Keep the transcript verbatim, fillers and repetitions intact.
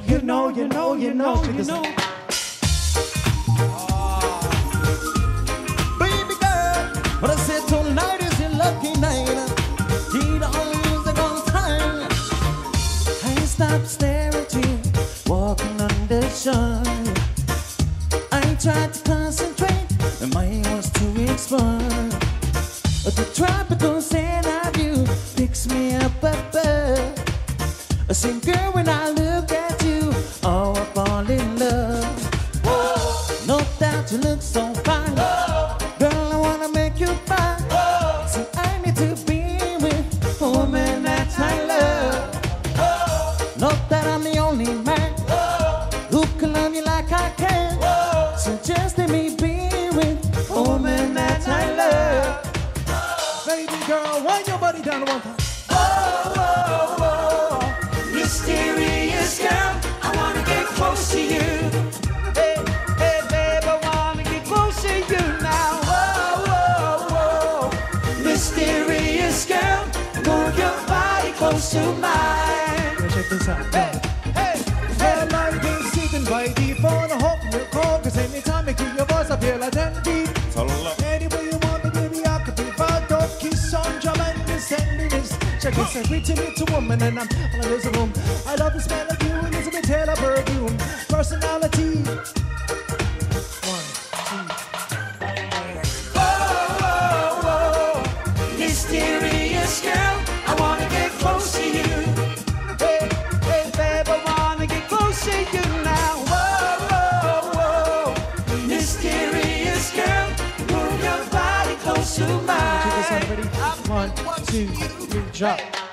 you know, you know, you know, you know. Baby girl, what I said tonight is your lucky night. You don't use the gun time. I stopped staring at you, walking under shine. I tried to concentrate, and my mind was too exposed. The tropical scent of you picks me up above. I sing, girl, when I look at you, oh, I fall in love. Whoa. No doubt you look so fine. Whoa. Girl, I wanna make you mine. Whoa. See, I need to be with a woman that I love. Whoa. Not that I'm the only man. Whoa. Who can love you like I can. Whoa. So just let me be with a woman that I love. Baby girl, wind your body down one time. Oh, oh, oh. Mysterious girl, I wanna get close to you. Hey, hey, babe, I wanna get close to you now. Oh, oh, oh. Mysterious girl, move your body close to mine. Yeah, check this out. Hey, hey, hey, I might be sitting by the phone. I hope you'll call, cause anytime I hear your voice, I feel like ten feet. Anyway you want me, baby, I could be found. Don't kiss on your man, this and this. Check this out, pretty little woman, and I'm all in the room. I love the smell of you, Elizabeth Taylor perfume. Personality. One, two. Oh, oh, oh. Mysterious girl, I wanna get close to you. Hey, hey, babe, I wanna get close to you now. Whoa, whoa, whoa. Mysterious girl, move your body close to mine. Check this out, ready? One, two, three, drop.